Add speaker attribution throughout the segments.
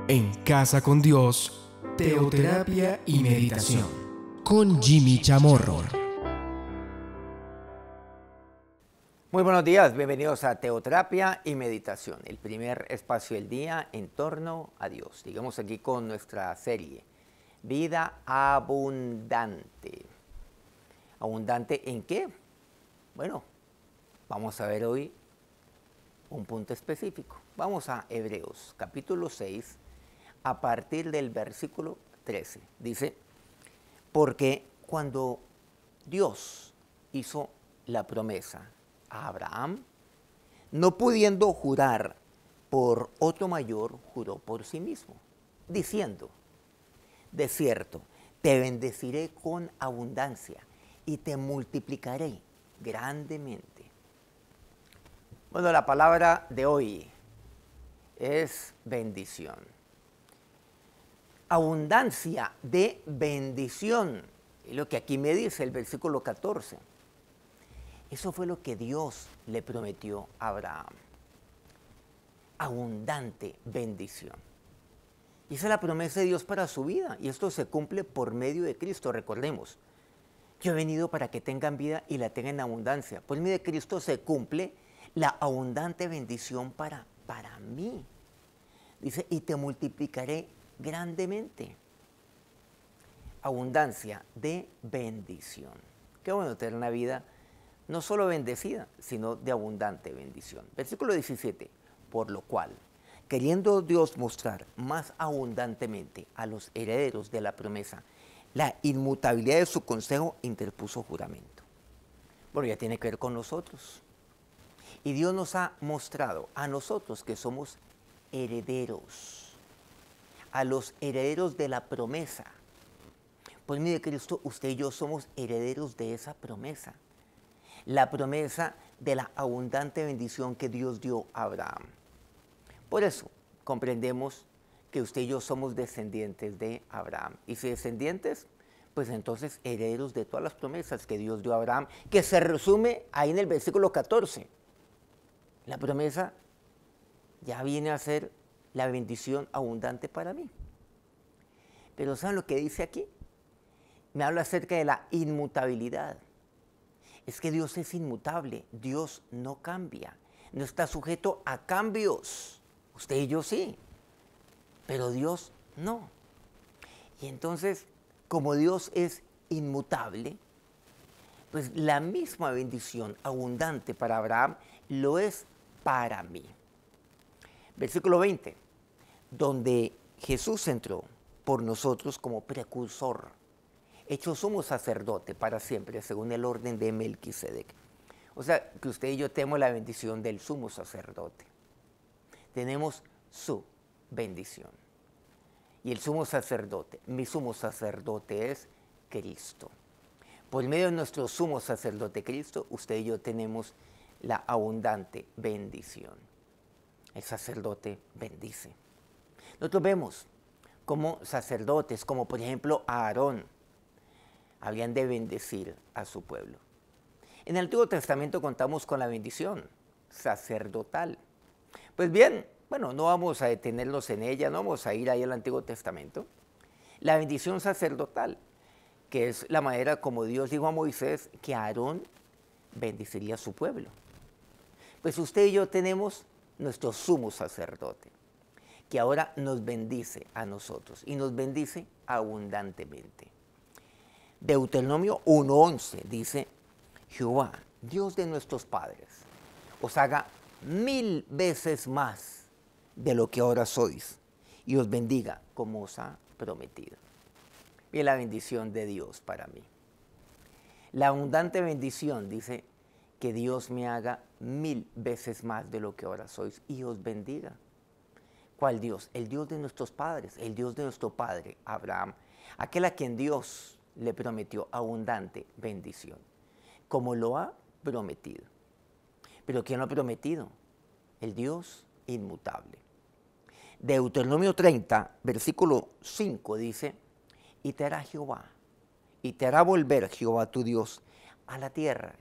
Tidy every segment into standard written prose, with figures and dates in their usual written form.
Speaker 1: En Casa con Dios, teoterapia y meditación, con Jimmy Chamorro.
Speaker 2: Muy buenos días, bienvenidos a Teoterapia y Meditación, el primer espacio del día en torno a Dios. Sigamos aquí con nuestra serie, Vida Abundante. ¿Abundante en qué? Bueno, vamos a ver hoy un punto específico. Vamos a Hebreos, capítulo 6, a partir del versículo 13. Dice, porque cuando Dios hizo la promesa a Abraham, no pudiendo jurar por otro mayor, juró por sí mismo, diciendo, de cierto, te bendeciré con abundancia y te multiplicaré grandemente. Bueno, la palabra de hoy es bendición. Abundancia de bendición, es lo que aquí me dice el versículo 14. Eso fue lo que Dios le prometió a Abraham. Abundante bendición. Y esa es la promesa de Dios para su vida. Y esto se cumple por medio de Cristo. Recordemos, yo he venido para que tengan vida y la tengan en abundancia. Por medio de Cristo se cumple la abundante bendición para mí. Dice, y te multiplicaré grandemente. Abundancia de bendición. Qué bueno tener una vida no solo bendecida, sino de abundante bendición. Versículo 17, por lo cual, queriendo Dios mostrar más abundantemente a los herederos de la promesa la inmutabilidad de su consejo, interpuso juramento. Bueno, ya tiene que ver con nosotros. Y Dios nos ha mostrado a nosotros que somos herederos, a los herederos de la promesa. Por medio de Cristo, usted y yo somos herederos de esa promesa. La promesa de la abundante bendición que Dios dio a Abraham. Por eso comprendemos que usted y yo somos descendientes de Abraham. Y si descendientes, pues entonces herederos de todas las promesas que Dios dio a Abraham, que se resume ahí en el versículo 14. La promesa ya viene a ser la bendición abundante para mí. Pero ¿saben lo que dice aquí? Me habla acerca de la inmutabilidad. Es que Dios es inmutable, Dios no cambia, no está sujeto a cambios. Usted y yo sí, pero Dios no. Y entonces, como Dios es inmutable, pues la misma bendición abundante para Abraham lo es para mí. Versículo 20, donde Jesús entró por nosotros como precursor, hecho sumo sacerdote para siempre, según el orden de Melquisedec. O sea, que usted y yo tenemos la bendición del sumo sacerdote. Tenemos su bendición. Y el sumo sacerdote, mi sumo sacerdote es Cristo. Por medio de nuestro sumo sacerdote Cristo, usted y yo tenemos la abundante bendición. El sacerdote bendice. Nosotros vemos como sacerdotes, como por ejemplo Aarón, habían de bendecir a su pueblo. En el Antiguo Testamento contamos con la bendición sacerdotal. Pues bien, bueno, no vamos a detenernos en ella, no vamos a ir ahí al Antiguo Testamento. La bendición sacerdotal, que es la manera como Dios dijo a Moisés que Aarón bendeciría a su pueblo. Pues usted y yo tenemos nuestro sumo sacerdote, que ahora nos bendice a nosotros y nos bendice abundantemente. Deuteronomio 1:11 dice, Jehová, Dios de nuestros padres, os haga 1000 veces más de lo que ahora sois y os bendiga como os ha prometido. Bien, la bendición de Dios para mí. La abundante bendición dice que Dios me haga 1000 veces más de lo que ahora sois y os bendiga. ¿Cuál Dios? El Dios de nuestros padres, el Dios de nuestro padre Abraham, aquel a quien Dios le prometió abundante bendición, como lo ha prometido. ¿Pero quién lo ha prometido? El Dios inmutable. Deuteronomio 30, versículo 5 dice, y te hará Jehová, y te hará volver Jehová tu Dios a la tierra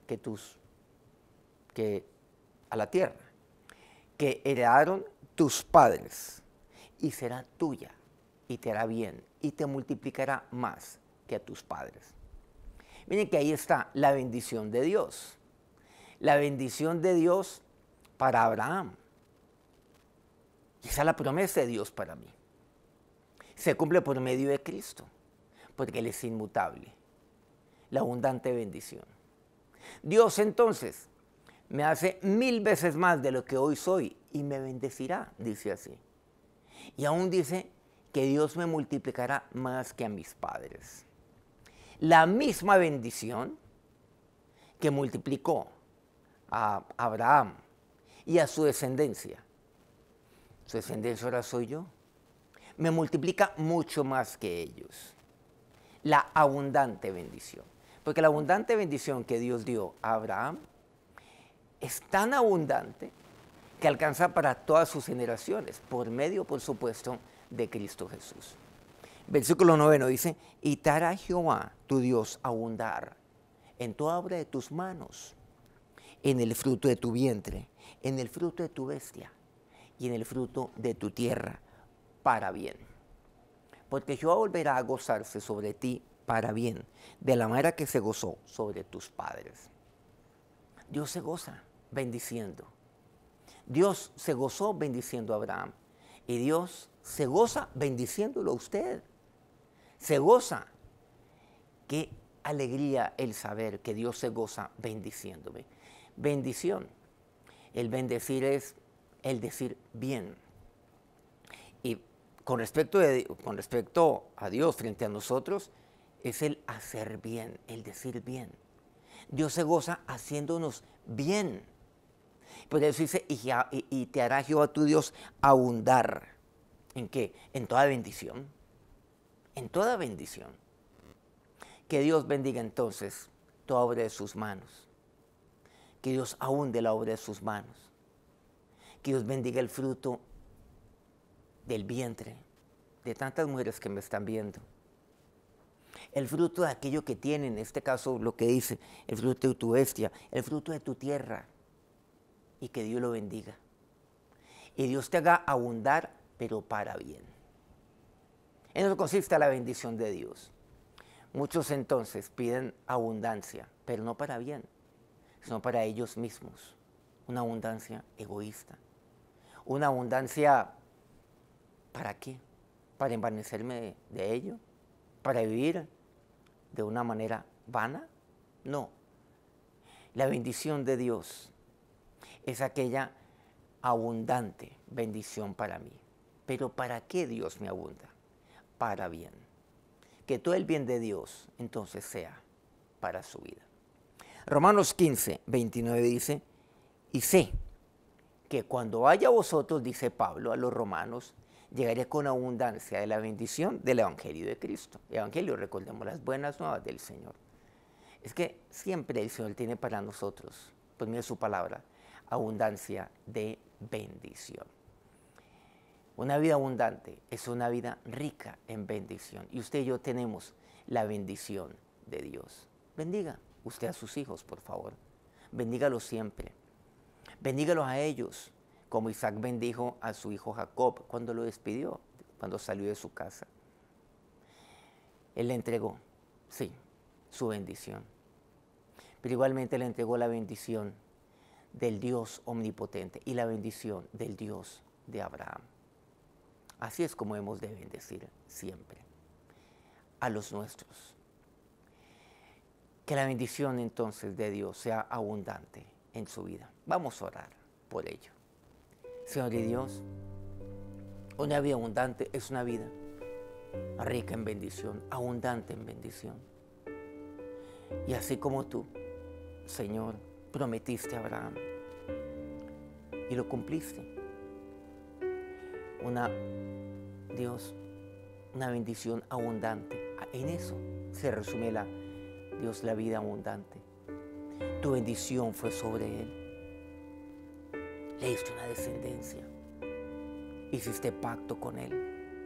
Speaker 2: que heredaron tus padres, y será tuya, y te hará bien, y te multiplicará más que a tus padres. Miren que ahí está la bendición de Dios. La bendición de Dios para Abraham. Esa es la promesa de Dios para mí. Se cumple por medio de Cristo, porque Él es inmutable. La abundante bendición. Dios entonces me hace 1000 veces más de lo que hoy soy y me bendecirá, dice así. Y aún dice que Dios me multiplicará más que a mis padres. La misma bendición que multiplicó a Abraham y a su descendencia. Su descendencia ahora soy yo. Me multiplica mucho más que ellos. La abundante bendición. Porque la abundante bendición que Dios dio a Abraham es tan abundante que alcanza para todas sus generaciones, por medio, por supuesto, de Cristo Jesús. Versículo 9 dice, y te hará Jehová tu Dios abundar en toda obra de tus manos, en el fruto de tu vientre, en el fruto de tu bestia y en el fruto de tu tierra, para bien. Porque Jehová volverá a gozarse sobre ti para bien, de la manera que se gozó sobre tus padres. Dios se goza bendiciendo. Dios se gozó bendiciendo a Abraham. Y Dios se goza bendiciéndolo a usted. Se goza. Qué alegría el saber que Dios se goza bendiciéndome. Bendición. El bendecir es el decir bien. Y con respecto a Dios frente a nosotros, es el hacer bien, el decir bien. Dios se goza haciéndonos bien. Por eso dice, y te hará Jehová tu Dios abundar. ¿En qué? En toda bendición. En toda bendición. Que Dios bendiga entonces toda obra de sus manos. Que Dios abunde la obra de sus manos. Que Dios bendiga el fruto del vientre de tantas mujeres que me están viendo. El fruto de aquello que tienen, en este caso lo que dice, el fruto de tu bestia, el fruto de tu tierra. Y que Dios lo bendiga. Y Dios te haga abundar, pero para bien. En eso consiste la bendición de Dios. Muchos entonces piden abundancia, pero no para bien, sino para ellos mismos. Una abundancia egoísta. Una abundancia, ¿para qué? ¿Para envanecerme de ello? ¿Para vivir de una manera vana? No. La bendición de Dios es aquella abundante bendición para mí. Pero ¿para qué Dios me abunda? Para bien. Que todo el bien de Dios entonces sea para su vida. Romanos 15, 29 dice, y sé que cuando haya vosotros, dice Pablo a los romanos, llegaré con abundancia de la bendición del Evangelio de Cristo. El Evangelio, recordemos, las buenas nuevas del Señor. Es que siempre el Señor tiene para nosotros, por medio de su palabra, abundancia de bendición. Una vida abundante es una vida rica en bendición. Y usted y yo tenemos la bendición de Dios. Bendiga usted a sus hijos, por favor. Bendígalos siempre. Bendígalos a ellos, como Isaac bendijo a su hijo Jacob cuando lo despidió, cuando salió de su casa. Él le entregó, sí, su bendición. Pero igualmente le entregó la bendición del Dios omnipotente y la bendición del Dios de Abraham. Así es como hemos de bendecir siempre a los nuestros. Que la bendición entonces de Dios sea abundante en su vida. Vamos a orar por ello. Señor y Dios, una vida abundante es una vida rica en bendición, abundante en bendición. Y así como tú, Señor, prometiste a Abraham y lo cumpliste. Dios, una bendición abundante. En eso se resume la vida abundante. Tu bendición fue sobre él. Le diste una descendencia. Hiciste pacto con él.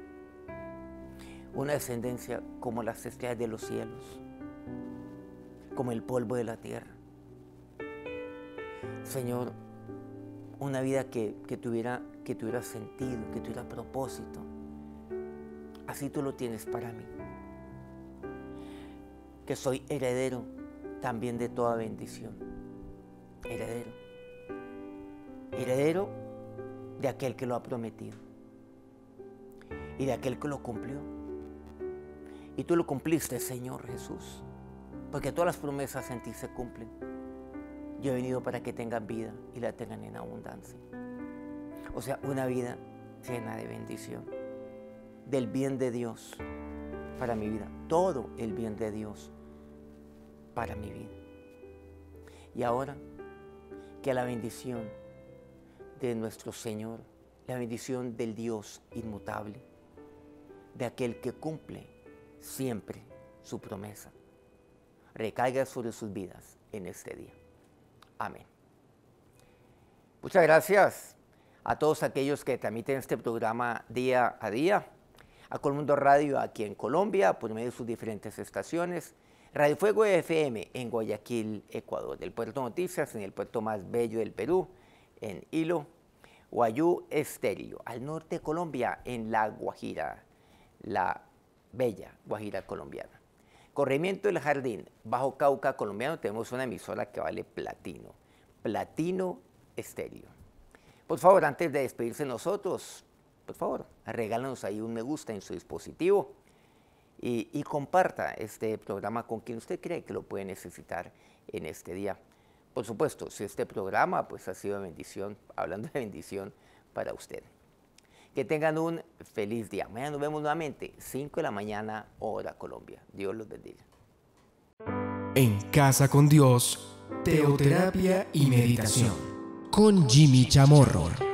Speaker 2: Una descendencia como las estrellas de los cielos, como el polvo de la tierra. Señor, una vida que tuviera sentido, que tuviera propósito, así tú lo tienes para mí. Que soy heredero también de toda bendición. Heredero. Heredero de aquel que lo ha prometido y de aquel que lo cumplió. Y tú lo cumpliste, Señor Jesús, porque todas las promesas en ti se cumplen. Yo he venido para que tengan vida y la tengan en abundancia. O sea, una vida llena de bendición, del bien de Dios para mi vida, todo el bien de Dios para mi vida. Y ahora, que la bendición de nuestro Señor, la bendición del Dios inmutable, de aquel que cumple siempre su promesa, recaiga sobre sus vidas en este día. Amén. Muchas gracias a todos aquellos que transmiten este programa día a día, a Colmundo Radio aquí en Colombia, por medio de sus diferentes estaciones, Radio Fuego FM en Guayaquil, Ecuador, del Puerto Noticias, en el puerto más bello del Perú, en Hilo, Guayú Estéreo, al norte de Colombia, en La Guajira, la bella Guajira colombiana. Corregimiento del Jardín, Bajo Cauca colombiano, tenemos una emisora que vale platino, Platino Estéreo. Por favor, antes de despedirse de nosotros, por favor, regálanos ahí un me gusta en su dispositivo y comparta este programa con quien usted cree que lo puede necesitar en este día. Por supuesto, si este programa pues, ha sido de bendición, hablando de bendición para usted. Que tengan un feliz día. Mañana nos vemos nuevamente, 5 de la mañana, hora Colombia. Dios los bendiga.
Speaker 1: En Casa con Dios, teoterapia y meditación con Jimmy Chamorro.